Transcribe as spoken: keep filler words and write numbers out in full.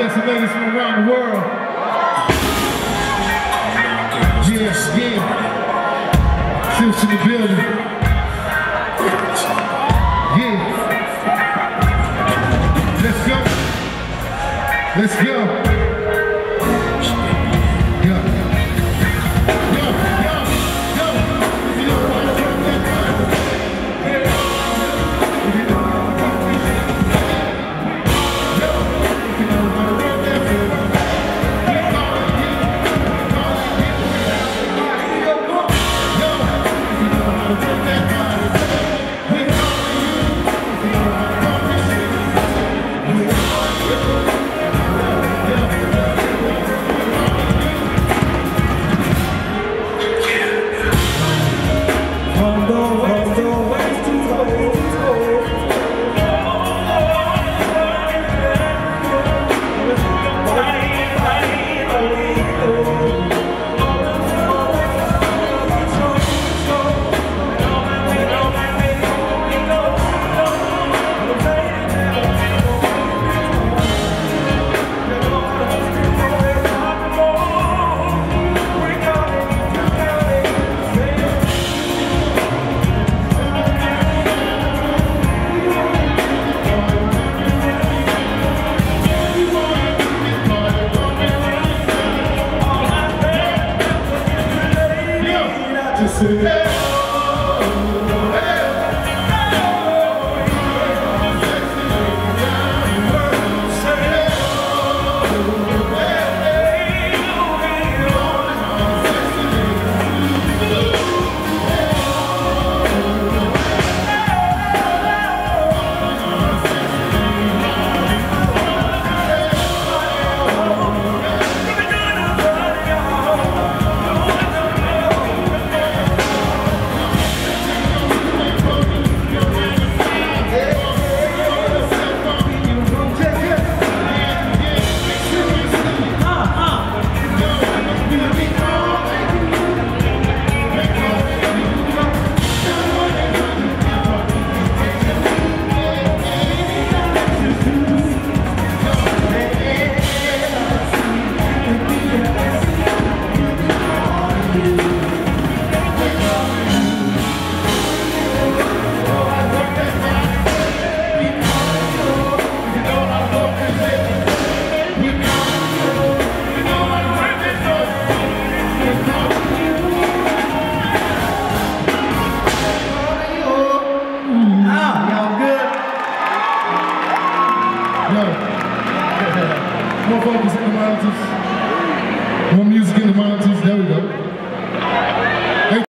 Fancy ladies from around the world. Yeah, yeah. Silks in the building. Yeah. Let's go. Let's go. Yeah. Yo, yo, yo. You know what I'm talking about? More focus in the mountains, more music in the mountains.